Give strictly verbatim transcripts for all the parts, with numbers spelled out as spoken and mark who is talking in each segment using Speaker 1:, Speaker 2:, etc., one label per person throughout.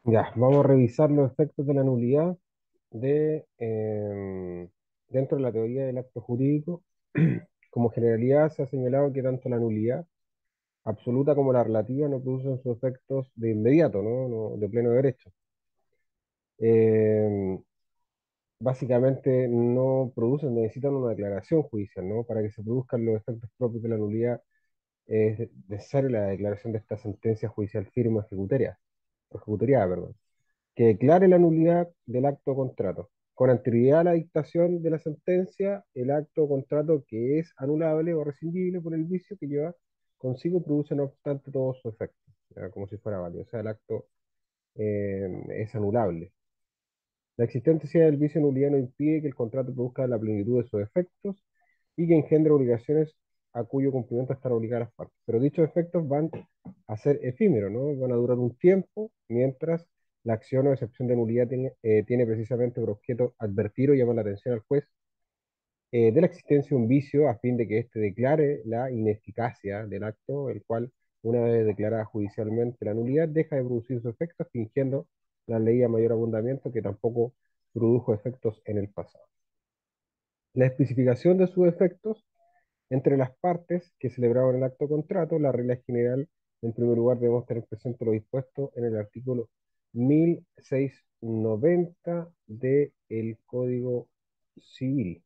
Speaker 1: Ya, vamos a revisar los efectos de la nulidad de, em, dentro de la teoría del acto jurídico. Como generalidad se ha señalado que tanto la nulidad absoluta como la relativa no producen sus efectos de inmediato, ¿no? No, de pleno derecho. Em, Básicamente no producen, necesitan una declaración judicial, ¿no? Para que se produzcan los efectos propios de la nulidad es necesaria la declaración de esta sentencia judicial firme o ejecutoria, ejecutoriada, perdón, que declare la nulidad del acto o contrato. Con anterioridad a la dictación de la sentencia, el acto o contrato que es anulable o rescindible por el vicio que lleva consigo produce, no obstante, todos sus efectos, ya, como si fuera válido. O sea, el acto eh, es anulable. La existencia del vicio de nulidad no impide que el contrato produzca la plenitud de sus efectos y que engendre obligaciones a cuyo cumplimiento están obligadas las partes. Pero dichos efectos van a ser efímeros, ¿no? Van a durar un tiempo, mientras la acción o excepción de nulidad tiene, eh, tiene precisamente por objeto advertir o llamar la atención al juez eh, de la existencia de un vicio a fin de que éste declare la ineficacia del acto, el cual, una vez declarada judicialmente la nulidad, deja de producir sus efectos, fingiendo la ley a mayor abundamiento que tampoco produjo efectos en el pasado. La especificación de sus efectos entre las partes que celebraban el acto contrato, la regla general, en primer lugar, debemos tener presente lo dispuesto en el artículo mil seiscientos noventa del Código Civil.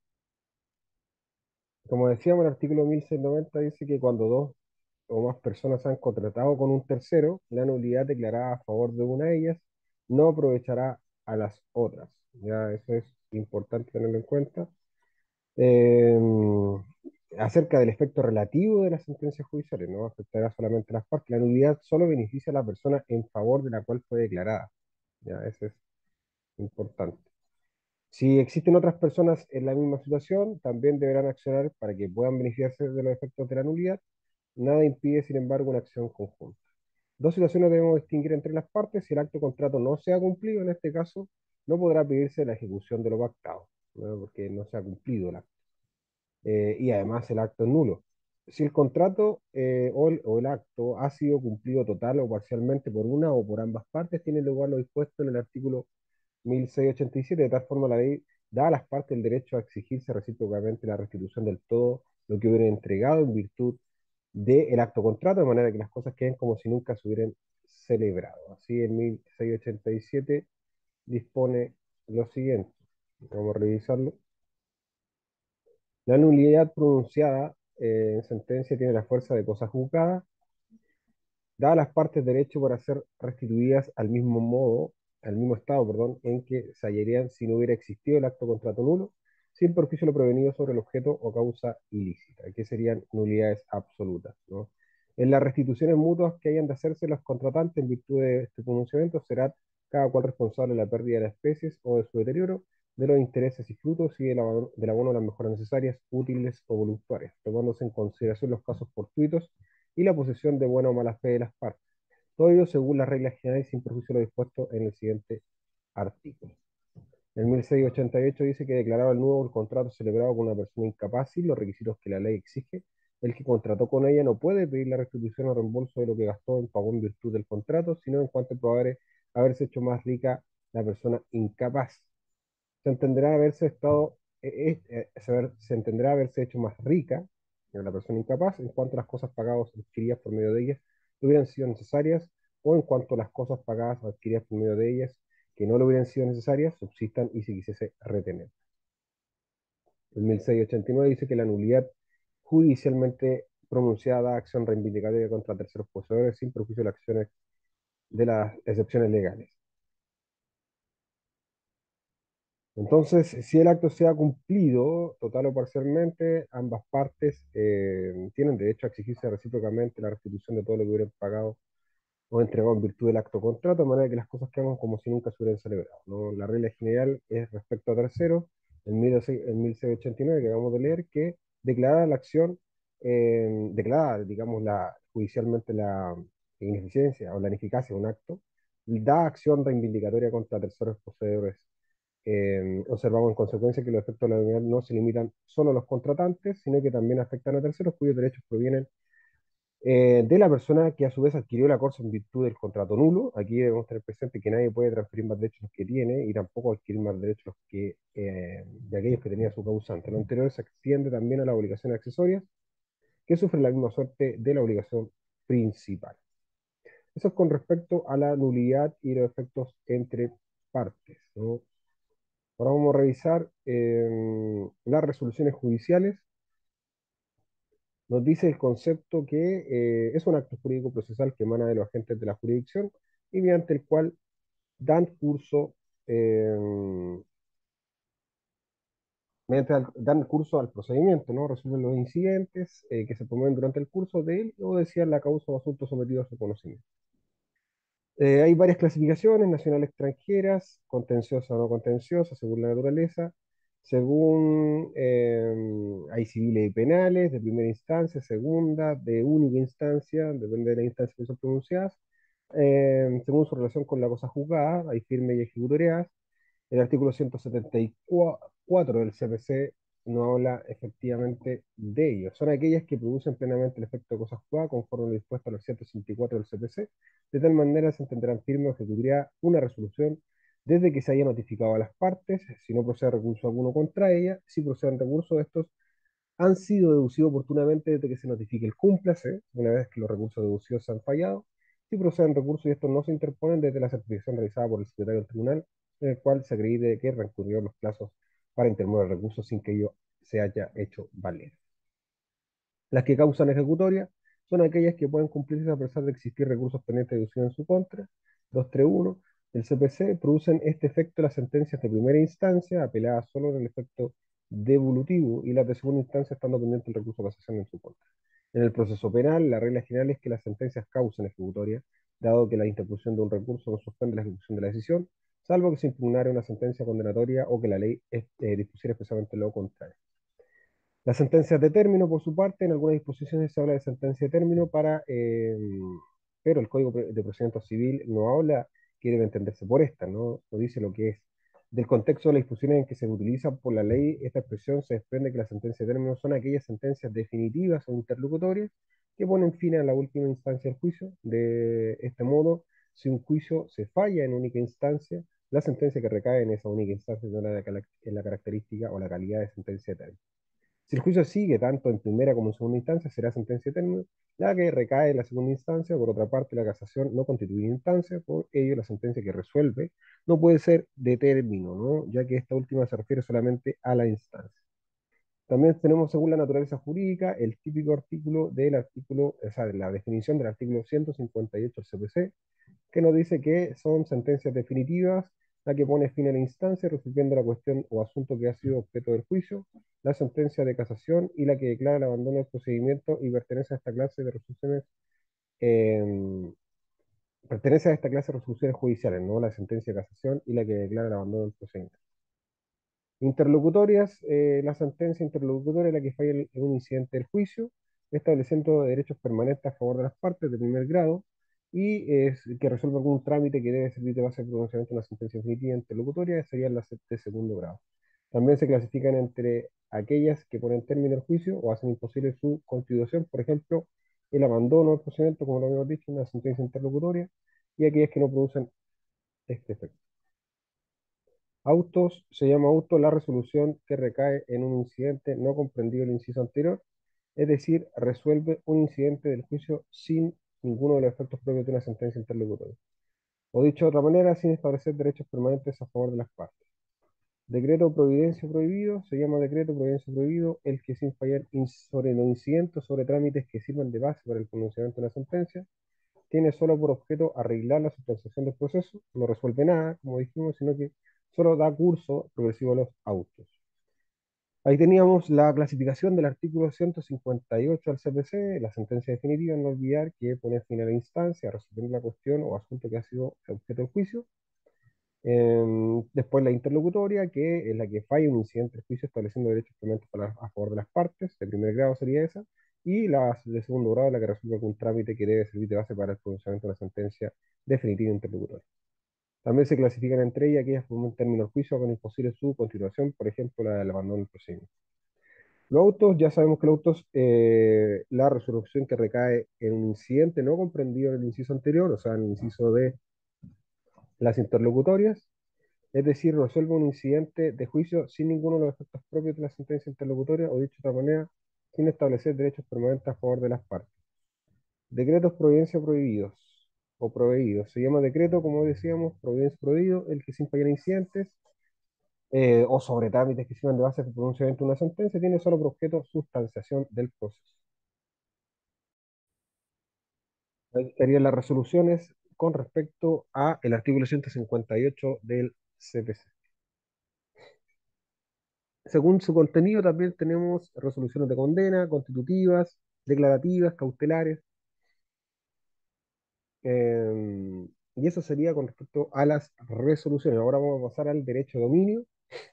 Speaker 1: Como decíamos, el artículo mil seiscientos noventa dice que cuando dos o más personas han contratado con un tercero, la nulidad declarada a favor de una de ellas no aprovechará a las otras. Ya eso es importante tenerlo en cuenta. Eh, Acerca del efecto relativo de las sentencias judiciales, no afectará solamente a las partes. La nulidad solo beneficia a la persona en favor de la cual fue declarada. Ya, eso es importante. Si existen otras personas en la misma situación, también deberán accionar para que puedan beneficiarse de los efectos de la nulidad. Nada impide, sin embargo, una acción conjunta. Dos situaciones debemos distinguir entre las partes. Si el acto de contrato no se ha cumplido, en este caso, no podrá pedirse la ejecución de lo pactado, ¿no? Porque no se ha cumplido el acto. Eh, y además el acto es nulo. Si el contrato eh, o, el, o el acto ha sido cumplido total o parcialmente por una o por ambas partes, tiene lugar lo dispuesto en el artículo mil seiscientos ochenta y siete. De tal forma, la ley da a las partes el derecho a exigirse recíprocamente la restitución del todo lo que hubieran entregado en virtud del acto contrato, de manera que las cosas queden como si nunca se hubieran celebrado. Así, el mil seiscientos ochenta y siete dispone lo siguiente. Vamos a revisarlo. La nulidad pronunciada eh, en sentencia tiene la fuerza de cosa juzgada, da a las partes derecho para ser restituidas al mismo modo, al mismo estado, perdón, en que se hallarían si no hubiera existido el acto contrato nulo, sin perjuicio de lo prevenido sobre el objeto o causa ilícita, que serían nulidades absolutas, ¿no? En las restituciones mutuas que hayan de hacerse los contratantes en virtud de este pronunciamiento, será cada cual responsable de la pérdida de las especies o de su deterioro, de los intereses y frutos y del abono, del abono de las mejoras necesarias, útiles o voluntarias, tomándose en consideración los casos fortuitos y la posesión de buena o mala fe de las partes. Todo ello según las reglas generales sin perjuicio de lo dispuesto en el siguiente artículo. El mil seiscientos ochenta y ocho dice que declarado el nuevo el contrato celebrado con una persona incapaz y los requisitos que la ley exige, el que contrató con ella no puede pedir la restitución o reembolso de lo que gastó en pago en virtud del contrato, sino en cuanto probable haberse hecho más rica la persona incapaz. Se entenderá haberse estado, eh, eh, eh, se, se entenderá haberse hecho más rica que la persona incapaz en cuanto las cosas pagadas o adquiridas por medio de ellas no hubieran sido necesarias o en cuanto las cosas pagadas o adquiridas por medio de ellas que no le hubieran sido necesarias subsistan y se quisiese retener. El mil seiscientos ochenta y nueve dice que la nulidad judicialmente pronunciada acción reivindicatoria contra terceros poseedores sin perjuicio de las acciones de las excepciones legales. Entonces, si el acto se ha cumplido total o parcialmente, ambas partes eh, tienen derecho a exigirse recíprocamente la restitución de todo lo que hubieran pagado o entregado en virtud del acto contrato, de manera que las cosas quedan como si nunca se hubieran celebrado, ¿no? La regla general es respecto a terceros, en mil seiscientos ochenta y nueve que acabamos de leer, que declarar la acción, eh, declarar, digamos, la, judicialmente la ineficiencia o la ineficacia de un acto, da acción reivindicatoria contra terceros poseedores. Eh, observamos en consecuencia que los efectos de la unidad no se limitan solo a los contratantes, sino que también afectan a terceros cuyos derechos provienen eh, de la persona que a su vez adquirió la cosa en virtud del contrato nulo. Aquí debemos tener presente que nadie puede transferir más derechos los que tiene y tampoco adquirir más derechos los que, eh, de aquellos que tenía su causante. Lo anterior se extiende también a las obligaciones accesorias que sufren la misma suerte de la obligación principal. Eso es con respecto a la nulidad y los efectos entre partes, ¿no? Ahora vamos a revisar eh, las resoluciones judiciales. Nos dice el concepto que eh, es un acto jurídico procesal que emana de los agentes de la jurisdicción y mediante el cual dan curso, eh, mediante al- dan curso al procedimiento, ¿no? Resuelven los incidentes eh, que se promueven durante el curso de él o decían la causa o asunto sometido a su conocimiento. Eh, hay varias clasificaciones, nacionales extranjeras, contenciosas o no contenciosas, según la naturaleza. Según, eh, hay civiles y penales, de primera instancia, segunda, de única instancia, depende de la instancia que son pronunciadas. Eh, según su relación con la cosa juzgada, hay firmes y ejecutoriadas. El artículo ciento setenta y cuatro del C P C no habla efectivamente de ello. Son aquellas que producen plenamente el efecto de cosa juzgada conforme a lo dispuesto en el ciento sesenta y cuatro del C P C. De tal manera se entenderán firme o ejecutoria una resolución desde que se haya notificado a las partes, si no procede recurso alguno contra ella, si proceden recursos de estos han sido deducidos oportunamente desde que se notifique el cúmplice, una vez que los recursos deducidos se han fallado, si proceden recursos y estos no se interponen desde la certificación realizada por el secretario del tribunal, en el cual se acredite que transcurrieron los plazos para interponer recursos sin que ello se haya hecho valer. Las que causan ejecutoria son aquellas que pueden cumplirse a pesar de existir recursos pendientes de deducción en su contra. doscientos treinta y uno del C P C producen este efecto las sentencias de primera instancia, apeladas solo en el efecto devolutivo, y las de segunda instancia estando pendiente el recurso de casación en su contra. En el proceso penal, la regla general es que las sentencias causen ejecutoria, dado que la interposición de un recurso no suspende la ejecución de la decisión, salvo que se impugnara una sentencia condenatoria o que la ley eh, dispusiera expresamente lo contrario. Las sentencias de término, por su parte, en algunas disposiciones se habla de sentencia de término para, eh, pero el Código de Procedimiento Civil no habla que debe entenderse por esta, ¿no? No dice lo que es. Del contexto de las disposiciones en que se utiliza por la ley, esta expresión se desprende que las sentencias de término son aquellas sentencias definitivas o interlocutorias que ponen fin a la última instancia del juicio. De este modo, si un juicio se falla en única instancia, la sentencia que recae en esa única instancia tendrá la, la característica o la calidad de sentencia de término. Si el juicio sigue tanto en primera como en segunda instancia, será sentencia de término, la que recae en la segunda instancia. Por otra parte, la casación no constituye instancia, por ello la sentencia que resuelve no puede ser de término, ¿no? Ya que esta última se refiere solamente a la instancia. También tenemos, según la naturaleza jurídica, el típico artículo del artículo, o sea, de la definición del artículo ciento cincuenta y ocho del C P C, que nos dice que son sentencias definitivas, la que pone fin a la instancia, resolviendo la cuestión o asunto que ha sido objeto del juicio, la sentencia de casación y la que declara el abandono del procedimiento y pertenece a esta clase de resoluciones, eh, pertenece a esta clase de resoluciones judiciales, no la sentencia de casación y la que declara el abandono del procedimiento. Interlocutorias, eh, la sentencia interlocutoria es la que falla en en un incidente del juicio, estableciendo derechos permanentes a favor de las partes de primer grado y es, que resuelva algún trámite que debe servir de base de pronunciamiento de una sentencia definitiva interlocutoria, serían las de segundo grado. También se clasifican entre aquellas que ponen término al juicio o hacen imposible su constitución, por ejemplo, el abandono del procedimiento, como lo habíamos dicho, una sentencia interlocutoria, y aquellas que no producen este efecto. Autos se llama auto la resolución que recae en un incidente no comprendido en el inciso anterior, es decir, resuelve un incidente del juicio sin ninguno de los efectos propios de una sentencia interlocutoria. O dicho de otra manera, sin establecer derechos permanentes a favor de las partes. Decreto providencia prohibido se llama decreto providencia prohibido el que sin fallar in- sobre los incidentes sobre trámites que sirvan de base para el pronunciamiento de una sentencia tiene solo por objeto arreglar la sustanciación del proceso, no resuelve nada, como dijimos, sino que solo da curso progresivo a los autos. Ahí teníamos la clasificación del artículo ciento cincuenta y ocho del C P C, la sentencia definitiva, no olvidar que pone fin a la instancia, resolver la cuestión o asunto que ha sido objeto del juicio. Em, después la interlocutoria, que es la que falla un incidente del juicio estableciendo derechos permanentes para- a favor de las partes, de primer grado sería esa, y la de segundo grado, la que resuelve algún trámite que debe servir de base para el pronunciamiento de una sentencia definitiva interlocutoria. También se clasifican entre ellas aquellas que un término del juicio con imposible su continuación, por ejemplo, la del abandono del procedimiento. Los autos, ya sabemos que los autos, eh, la resolución que recae en un incidente no comprendido en el inciso anterior, o sea, en el inciso de las interlocutorias, es decir, resuelve un incidente de juicio sin ninguno de los efectos propios de la sentencia interlocutoria o dicho de otra manera, sin establecer derechos permanentes a favor de las partes. Decretos providencia prohibidos o proveídos. Se llama decreto, como decíamos, providencia prohibido, el que sin fallar incidentes eh, o sobre trámites que sirvan de base de pronunciamiento de una sentencia, tiene solo por objeto sustanciación del proceso. Ahí estarían las resoluciones con respecto a el artículo ciento cincuenta y ocho del C P C. Según su contenido, también tenemos resoluciones de condena, constitutivas, declarativas, cautelares, eh, y eso sería con respecto a las resoluciones. Ahora vamos a pasar al derecho de dominio.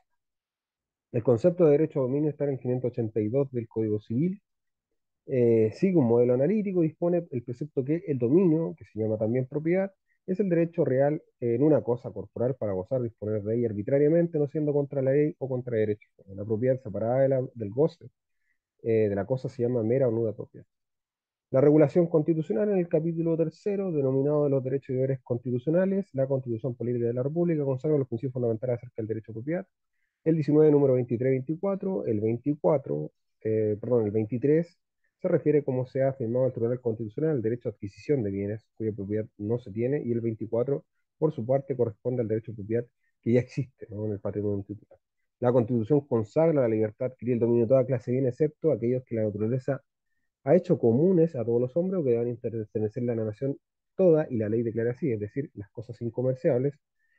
Speaker 1: El concepto de derecho de dominio está en el quinientos ochenta y dos del Código Civil. Eh, sigue un modelo analítico, dispone el precepto que el dominio, que se llama también propiedad, es el derecho real en una cosa corporal para gozar, disponer de ella arbitrariamente, no siendo contra la ley o contra derecho. La propiedad separada de la- del goce eh, de la cosa se llama mera o nuda propiedad. La regulación constitucional en el capítulo tercero, denominado de los derechos y deberes constitucionales, la Constitución Política de la República consagra los principios fundamentales acerca del derecho de propiedad. El diecinueve, número veintitrés veinticuatro, el veinticuatro, eh, perdón, el veintitrés se refiere como se ha afirmado el Tribunal Constitucional el derecho a adquisición de bienes cuya propiedad no se tiene, y el veinticuatro, por su parte, corresponde al derecho de propiedad que ya existe, ¿no?, en el patrimonio titular. La Constitución consagra la libertad de adquirir el dominio de toda clase de bienes, excepto aquellos que la naturaleza ha hecho comunes a todos los hombres o que deben pertenecer a la nación toda, y la ley declara así, es decir, las cosas incomerciables.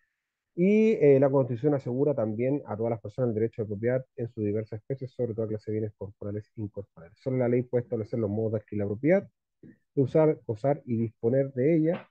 Speaker 1: Y eh, la Constitución asegura también a todas las personas el derecho de propiedad en sus diversas especies, sobre toda clase de bienes corporales e incorporales. Solo la ley puede establecer los modos de adquirir la propiedad, de usar, gozar y disponer de ella.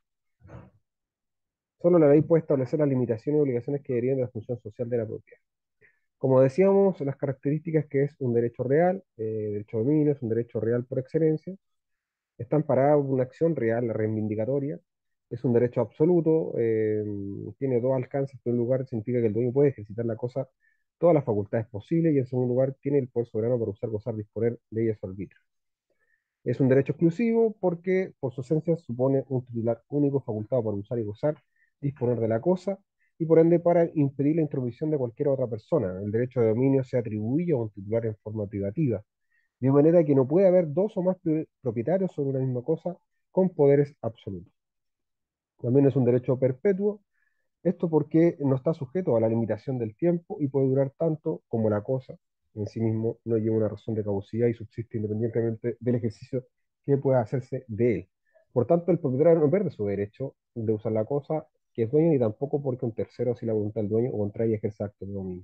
Speaker 1: Solo la ley puede establecer las limitaciones y obligaciones que derivan de la función social de la propiedad. Como decíamos, las características que es un derecho real, eh, derecho de dominio, es un derecho real por excelencia. Está amparada por una acción real, la reivindicatoria. Es un derecho absoluto, eh, tiene dos alcances. En primer lugar, significa que el dueño puede ejercitar la cosa todas las facultades posibles, y en segundo lugar, tiene el poder soberano para usar, gozar, disponer de ellas a su arbitrio. Es un derecho exclusivo porque, por su esencia, supone un titular único facultado para usar y gozar, disponer de la cosa, y por ende para impedir la intromisión de cualquier otra persona. El derecho de dominio se atribuye a un titular en forma privativa, de manera que no puede haber dos o más propietarios sobre una misma cosa con poderes absolutos. También es un derecho perpetuo, esto porque no está sujeto a la limitación del tiempo y puede durar tanto como la cosa en sí mismo no lleva una razón de caducidad y subsiste independientemente del ejercicio que pueda hacerse de él. Por tanto, el propietario no pierde su derecho de usar la cosa que es dueño, ni tampoco porque un tercero, si la voluntad del dueño o contra ella, ejerza acto de dominio.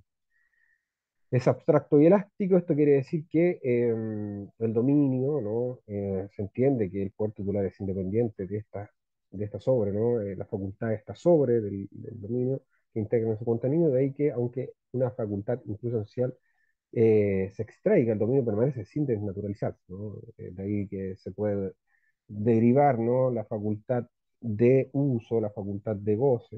Speaker 1: Es abstracto y elástico. Esto quiere decir que eh, el dominio, ¿no? Eh, se entiende que el poder titular es independiente de esta, de esta sobre, ¿no? Eh, la facultad está sobre del, del dominio que integra en su contenido, de ahí que aunque una facultad incluso esencial eh, se extraiga, el dominio permanece sin desnaturalizarse, ¿no? Eh, de ahí que se puede derivar, ¿no?, la facultad de uso, la facultad de goce.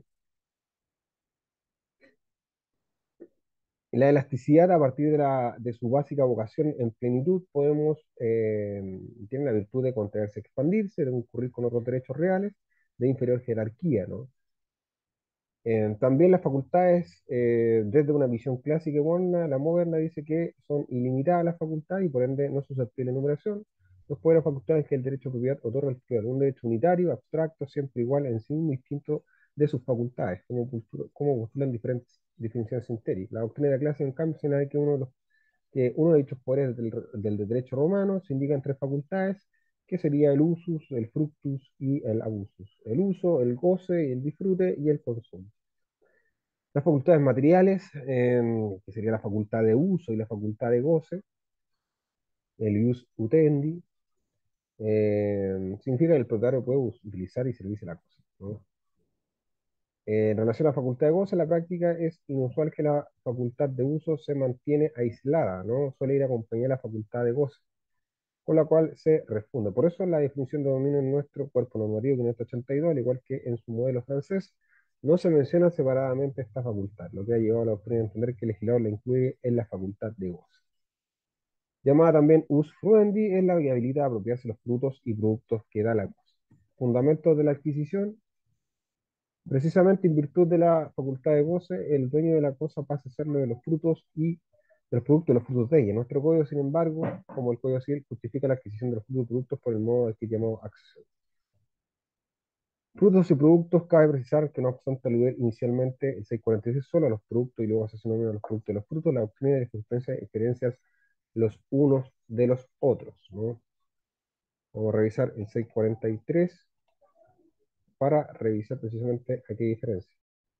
Speaker 1: La elasticidad, a partir de, la, de su básica vocación en plenitud, podemos, eh, tiene la virtud de contraerse, expandirse, de concurrir con otros derechos reales de inferior jerarquía, ¿no? Eh, también las facultades, eh, desde una visión clásica y moderna, la moderna dice que son ilimitadas las facultades y por ende no susceptibles de numeración. Los poderes facultades que el derecho de propiedad otorga al titular, un derecho unitario, abstracto, siempre igual en sí mismo, distinto de sus facultades, como, postu- como postulan diferentes definiciones sintéticas. La doctrina de la clase, en cambio, señala que uno de los que uno de dichos poderes del, del derecho romano se indica en tres facultades, que sería el usus, el fructus y el abusus. El uso, el goce, el disfrute y el consumo. Las facultades materiales, em, que sería la facultad de uso y la facultad de goce, el ius utendi, em, significa que el propietario puede us- utilizar y servirse la cosa, ¿no? Eh, en relación a la facultad de goce, en la práctica es inusual que la facultad de uso se mantiene aislada, ¿no? Suele ir acompañada de la facultad de goce, con la cual se refunde. Por eso la definición de dominio en nuestro cuerpo normativo quinientos ochenta y dos, al igual que en su modelo francés, no se menciona separadamente esta facultad, lo que ha llevado a la doctrina a entender que el legislador la incluye en la facultad de goce. Llamada también usufruendi, es la que habilita a apropiarse los frutos y productos que da la cosa. Fundamentos de la adquisición: precisamente en virtud de la facultad de goce, el dueño de la cosa pasa a ser lo de los frutos y de los productos de los frutos de ella. Nuestro código, sin embargo, como el Código Civil, justifica la adquisición de los frutos y productos por el modo que llamamos accesión. Frutos y productos, cabe precisar que no obstante aludir inicialmente el seiscientos cuarenta y seis solo a los productos y luego hace sinónimo a los productos de los frutos, la doctrina de jurisprudencia diferencias los unos de los otros, ¿no? Vamos a revisar el seiscientos cuarenta y tres para revisar precisamente a qué diferencia.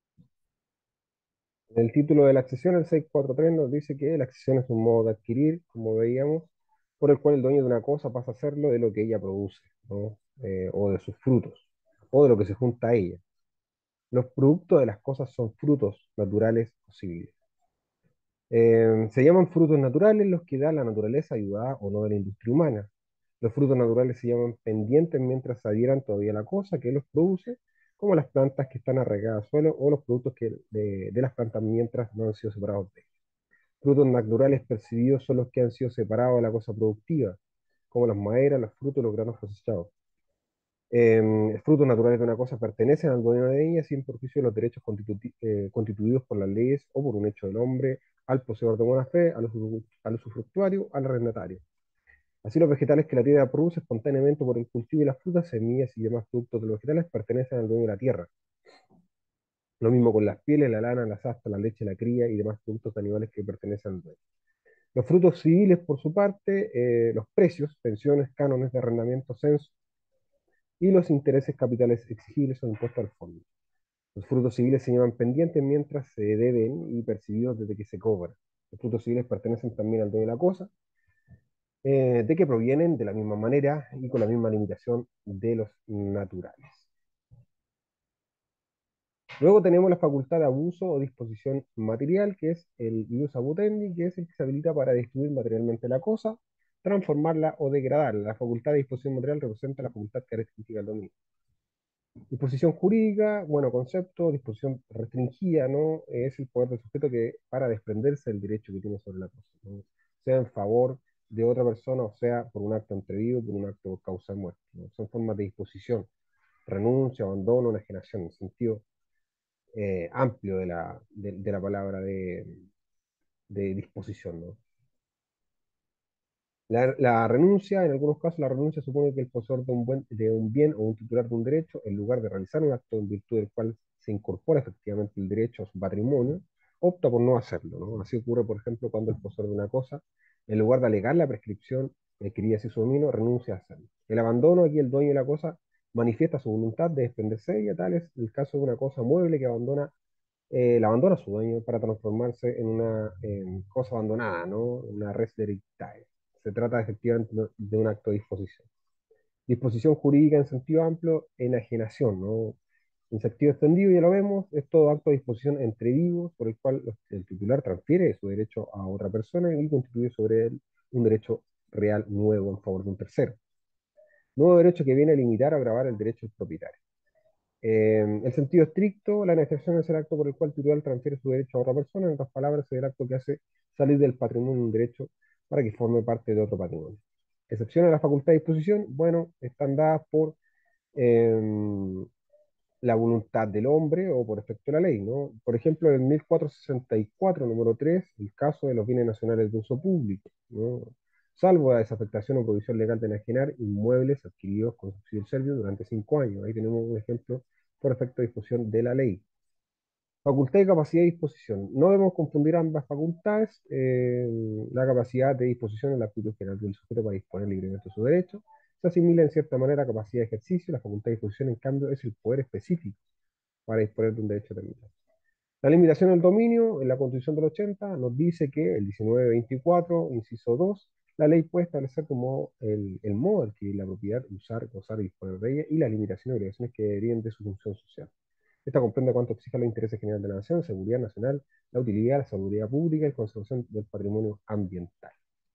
Speaker 1: En el título de la accesión, el seiscientos cuarenta y tres nos dice que la accesión es un modo de adquirir, como veíamos, por el cual el dueño de una cosa pasa a hacerlo de lo que ella produce, ¿no? Eh, o de sus frutos, o de lo que se junta a ella. Los productos de las cosas son frutos naturales o civiles. Eh, se llaman frutos naturales los que da la naturaleza ayudada o no de la industria humana. Los frutos naturales se llaman pendientes mientras se adhieran todavía a la cosa que los produce, como las plantas que están arraigadas al suelo o los productos que, de, de las plantas mientras no han sido separados de ellas. Frutos naturales percibidos son los que han sido separados de la cosa productiva, como las maderas, los frutos y los granos cosechados. Eh, frutos naturales de una cosa pertenecen al dueño de ella sin perjuicio de los derechos constitu- eh, constituidos por las leyes o por un hecho del hombre, al poseedor de buena fe, al, usufru- al usufructuario, al arrendatario. Así los vegetales que la tierra produce espontáneamente por el cultivo y las frutas, semillas y demás productos de los vegetales pertenecen al dueño de la tierra. Lo mismo con las pieles, la lana, las astas, la leche, la cría y demás productos de animales que pertenecen al dueño. Los frutos civiles, por su parte, eh, los precios, pensiones, cánones de arrendamiento, censo y los intereses capitales exigibles son impuestos al fondo. Los frutos civiles se llaman pendientes mientras se deben y percibidos desde que se cobra. Los frutos civiles pertenecen también al dueño de la cosa, eh, de que provienen de la misma manera y con la misma limitación de los naturales. Luego tenemos la facultad de abuso o disposición material, que es el ius abutendi, que es el que se habilita para destruir materialmente la cosa, transformarla o degradarla. La facultad de disposición material representa la facultad característica del dominio. Disposición jurídica, bueno, concepto, disposición restringida, ¿no? Es el poder del sujeto que para desprenderse del derecho que tiene sobre la cosa, ¿no? Sea en favor de otra persona o sea por un acto entrevido, por un acto de causa de muerte, ¿no? Son formas de disposición, renuncia, abandono, enajenación, en el sentido eh, amplio de la, de, de la palabra de, de disposición, ¿no? La, la renuncia, en algunos casos, la renuncia supone que el poseedor de un, buen, de un bien o un titular de un derecho, en lugar de realizar un acto en virtud del cual se incorpora efectivamente el derecho a su patrimonio, opta por no hacerlo, ¿no? Así ocurre, por ejemplo, cuando el poseedor de una cosa, en lugar de alegar la prescripción que quería así su dominio, renuncia a hacerlo. El abandono, aquí el dueño de la cosa manifiesta su voluntad de desprenderse de ella, tal es el caso de una cosa mueble que abandona eh, la abandona a su dueño para transformarse en una en cosa abandonada, ¿no? Una res delictae. Se trata efectivamente de un acto de disposición. Disposición jurídica en sentido amplio, enajenación, ¿no? En sentido extendido, ya lo vemos, es todo acto de disposición entre vivos por el cual el titular transfiere su derecho a otra persona y constituye sobre él un derecho real nuevo en favor de un tercero. Nuevo derecho que viene a limitar o agravar el derecho del propietario. Eh, en el sentido estricto, la enajenación es el acto por el cual el titular transfiere su derecho a otra persona. En otras palabras, es el acto que hace salir del patrimonio un derecho para que forme parte de otro patrimonio. Excepción a la facultad de disposición, bueno, están dadas por eh, la voluntad del hombre o por efecto de la ley, ¿no? Por ejemplo, en mil cuatrocientos sesenta y cuatro, número tres, el caso de los bienes nacionales de uso público, ¿no? Salvo la desafectación o provisión legal de enajenar inmuebles adquiridos con subsidio del servicio durante cinco años. Ahí tenemos un ejemplo por efecto de disposición de la ley. Facultad y capacidad de disposición. No debemos confundir ambas facultades. Eh, la capacidad de disposición es la actitud general del sujeto para disponer libremente de su derecho. Se asimila en cierta manera a capacidad de ejercicio. La facultad de disposición, en cambio, es el poder específico para disponer de un derecho determinado. La limitación del dominio en la Constitución del ochenta nos dice que el diecinueve veinticuatro, inciso dos, la ley puede establecer como el, el modo de adquirir la propiedad, usar, gozar y disponer de ella y las limitaciones y obligaciones que deriven de su función social. Esta comprende cuanto exija los intereses generales de la nación, seguridad nacional, la utilidad, la seguridad pública y conservación del patrimonio ambiental.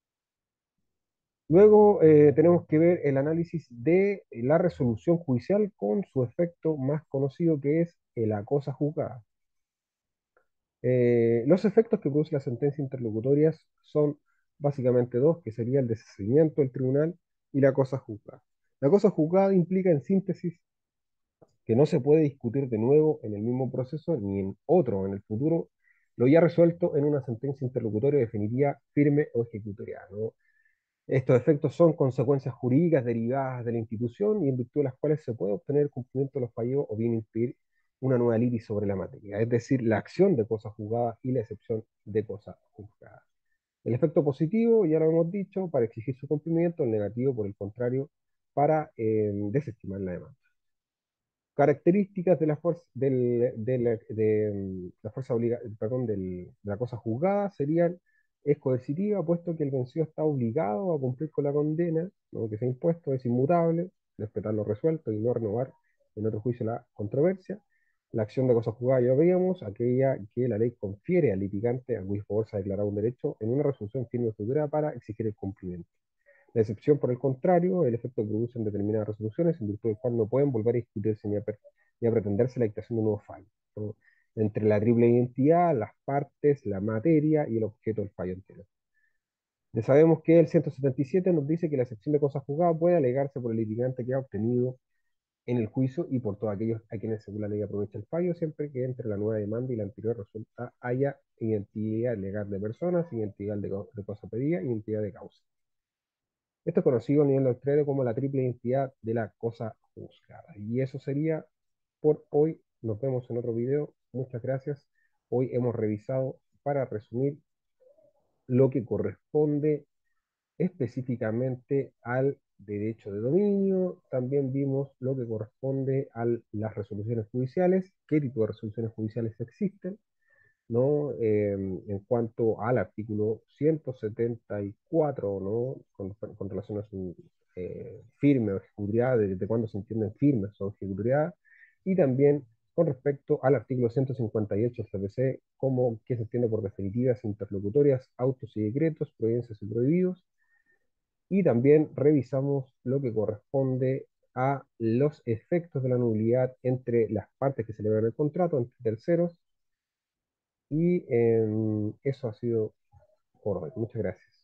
Speaker 1: Luego eh, tenemos que ver el análisis de la resolución judicial con su efecto más conocido que es la cosa juzgada. Eh, los efectos que produce la sentencia interlocutorias son básicamente dos, que sería el desistimiento del tribunal y la cosa juzgada. La cosa juzgada implica, en síntesis, que no se puede discutir de nuevo en el mismo proceso ni en otro en el futuro lo ya resuelto en una sentencia interlocutoria definitiva, firme o ejecutorial, ¿no? Estos efectos son consecuencias jurídicas derivadas de la institución y en virtud de las cuales se puede obtener el cumplimiento de los fallos o bien impedir una nueva litis sobre la materia, es decir, la acción de cosa juzgada y la excepción de cosa juzgada. El efecto positivo, ya lo hemos dicho, para exigir su cumplimiento; el negativo, por el contrario, para eh, desestimar la demanda. Características de la fuerza, del, de la, de, mm, la fuerza obliga, perdón, del- de la cosa juzgada serían: es coercitiva, puesto que el vencido está obligado a cumplir con la condena, ¿no?, que se ha impuesto; es inmutable, respetar lo resuelto y no renovar en otro juicio la controversia. La acción de cosa juzgada, ya veíamos, aquella que la ley confiere al litigante a cuyo favor se ha declarado un derecho en una resolución firme o futura para exigir el cumplimiento. La excepción, por el contrario, el efecto que producen determinadas resoluciones, en virtud del cual no pueden volver a discutirse ni a, per- ni a pretenderse la dictación de un nuevo fallo, ¿no?, entre la triple identidad, las partes, la materia y el objeto del fallo entero. Ya sabemos que el ciento setenta y siete nos dice que la excepción de cosa juzgada puede alegarse por el litigante que ha obtenido en el juicio y por todos aquellos a quienes según la ley aprovecha el fallo, siempre que entre la nueva demanda y la anterior resulta haya identidad legal de personas, identidad de, co- de cosa pedida, identidad de causa. Esto es conocido a nivel doctrinario como la triple identidad de la cosa juzgada. Y eso sería por hoy. Nos vemos en otro video. Muchas gracias. Hoy hemos revisado, para resumir, lo que corresponde específicamente al derecho de dominio. También vimos lo que corresponde a las resoluciones judiciales, qué tipo de resoluciones judiciales existen, ¿no? Eh, en cuanto al artículo ciento setenta y cuatro, ¿no? Con, con relación a su eh, firme o ejecutoriedad, de, de cuándo se entienden firmes o ejecutoriedad, y también con respecto al artículo ciento cincuenta y ocho del C P C, como que se entiende por definitivas, interlocutorias, autos y decretos, providencias y prohibidos, y también revisamos lo que corresponde a los efectos de la nulidad entre las partes que celebran el contrato, entre terceros, y eh, eso ha sido por hoy. Muchas gracias.